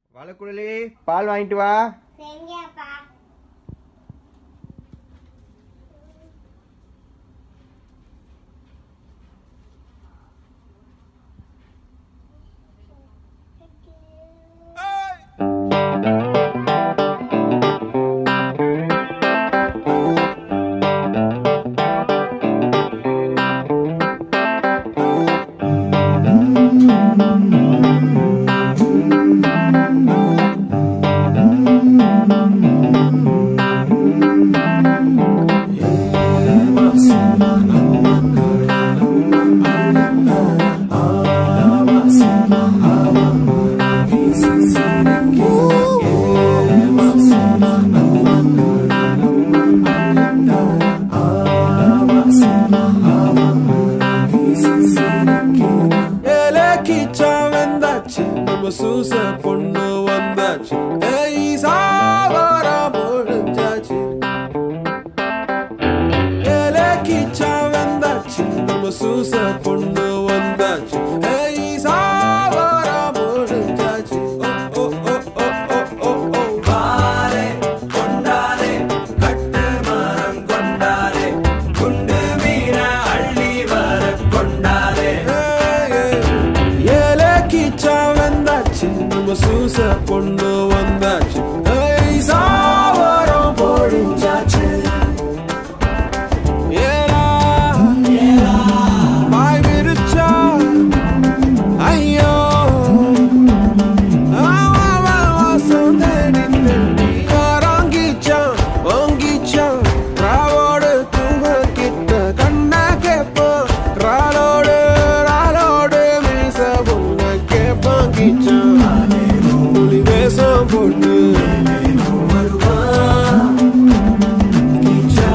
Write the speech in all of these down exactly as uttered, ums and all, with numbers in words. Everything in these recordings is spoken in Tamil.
வளக்குழலி பால் வாங்கிட்டு வா. சரிங்கப்பா. சூச பொண்ணு வந்தாச்சு, ஏய் சாவரா பொழுஞ்சாச்சு. ஏலே கிச்சா வந்தாச்சு, நம்ம சூச பொண்ணு வந்தாச்சு, ஏய் சாவரா பொழுஞ்சாச்சு. ஓ ஓ ஓ ஓ ஓ ஓ வாரே கொண்டாரே கட்டு மரம் கொண்டாரே குண்டு மீன அள்ளி வர கொண்டாரே. ஏலே கிச்சா நம்ம சூச பொண்ணு வந்தாச்சு, ஏய் சாவரம் பொழிஞ்சாச்சு. ஏலா பாய் விரிச்சா ஐயோ வாசம் தேடி தேடி வாங்கிச்சான் வாங்கிச்சான். ராவோடு தூங்க கிட்ட கண்ண கேப்பான், ராலோடு ராலோடு மீச பொண்ண கேப்பாங்கிச்சான். போட்டு வருவான் கிச்சா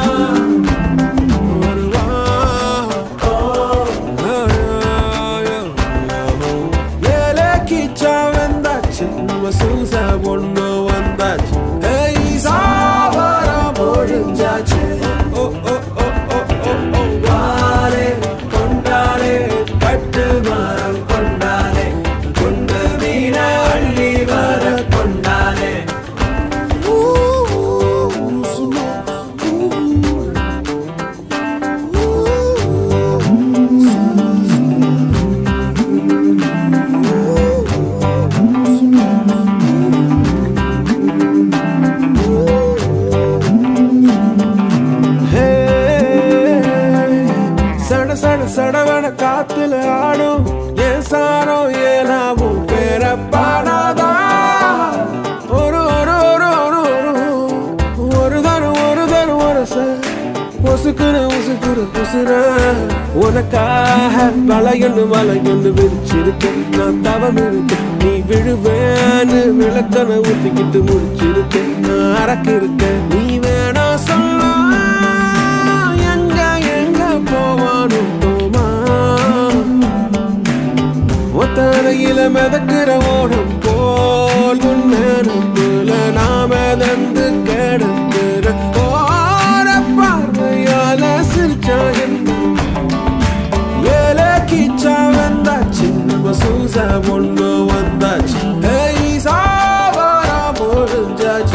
வருவான். ஏலே கிச்சா வந்தாச்சு, நம்ம சூச பொண்ணு வந்தாச்சு, ஏய் சாவரா பொழிஞ்சாச்சு. ஓ ஓ ஓ ஓ ஓ ஓ வாரே கொண்டாரே கட்டு மரம் கொண்டாரே குண்டு மீன அள்ளி வர கொண்டாரே. சட சட சடவன காத்துல ஆடும் ஏன் சாரோ ஏனாவும் பேர பாடாதா. ஒரு ஒரு ஒரு ஒரு ஒரு தரம் ஒரு தரம் ஒரச பொசுக்குற உசுக்குற உசுர உனக்காக வளையொன்று வளையொன்று விரிச்சிருக்கேன். நான் தவம் இருக்கேன் நீ விழுவேன்னு விளக்கனை ஊத்திக்கிட்டு முடிச்சிருக்கேன். நான் அரக்கு இருக்கேன் நீ வேணா சொல்ல எங்க எங்க போவானும் தோமா. ஒத்தரையில மிதக்கிற ஓடம் போல் நேரத்துல நாம தந்து கிடக்குற ஓர பார்வையால சிரிச்சா என்ன. ஏலே கிச்சா வந்தாச்சு, நம்ம சூச பொண்ணு வந்தாச்சு, ஏய் சாவரா பொழிஞ்சாச்சு.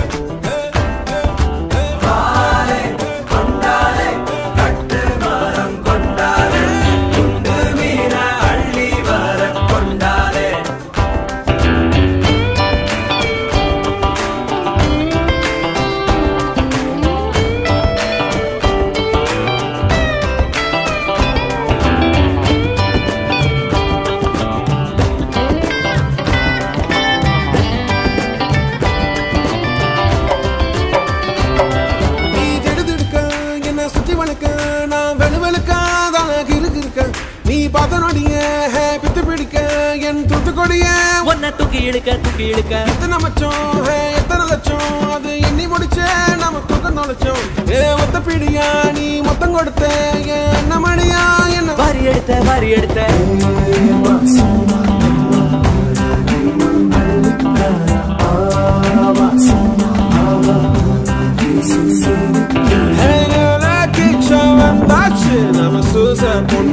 தூக்கி இழுக்க தூக்கி இழுக்க எத்தனை மச்சம் எத்தனை லட்சம் அது எண்ணி முடிச்ச நம்ம தூக்கம் தொலைச்சோம். ஏ ஒத்த பிடியா நீ மொத்தம் கொடுத்த என்ன மணியா என்ன வாரி எடுத்த வாரி எடுத்த. நம்ம சூச பொண்ணு